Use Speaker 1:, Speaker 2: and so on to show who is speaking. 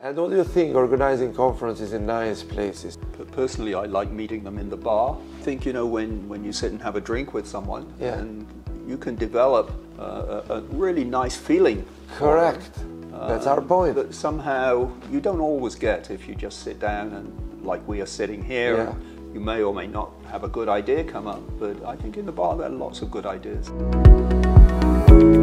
Speaker 1: And what do you think organizing conferences in nice places?
Speaker 2: Personally, I like meeting them in the bar. I think, you know, when you sit and have a drink with someone,
Speaker 1: yeah,
Speaker 2: and you can develop a really nice feeling.
Speaker 1: Correct. That's our point.
Speaker 2: That somehow you don't always get if you just sit down and like we are sitting here.
Speaker 1: Yeah.
Speaker 2: You may or may not have a good idea come up, but I think in the bar there are lots of good ideas.